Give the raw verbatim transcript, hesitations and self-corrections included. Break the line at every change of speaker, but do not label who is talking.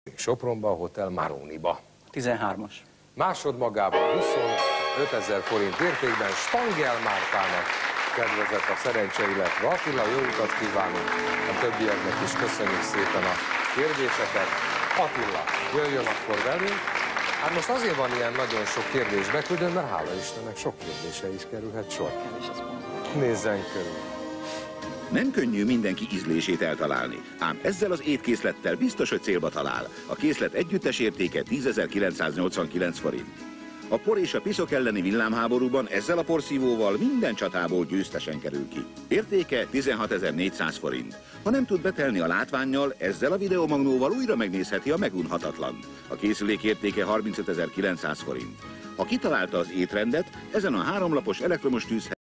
Sopronba, a Hotel Maroniba.
tizenhármas.
Másodmagában huszonötezer forint értékben Stangel Mártának kedvezett a szerencse, illetve Attila, jó utat kívánunk, a többieknek is köszönjük szépen a kérdéseket. Attila, jöjjön akkor velünk. Hát most azért van ilyen nagyon sok kérdés beküldő, mert hála Istennek sok kérdése is kerülhet sor. Nézzen körül.
Nem könnyű mindenki ízlését eltalálni, ám ezzel az étkészlettel biztos, hogy célba talál. A készlet együttes értéke tízezer-kilencszáznyolcvankilenc forint. A por és a piszok elleni villámháborúban ezzel a porszívóval minden csatából győztesen kerül ki. Értéke tizenhatezer-négyszáz forint. Ha nem tud betelni a látvánnyal, ezzel a videomagnóval újra megnézheti a Megunhatatlant. A készülék értéke harmincötezer-kilencszáz forint. Ha kitalálta az étrendet, ezen a háromlapos elektromos tűz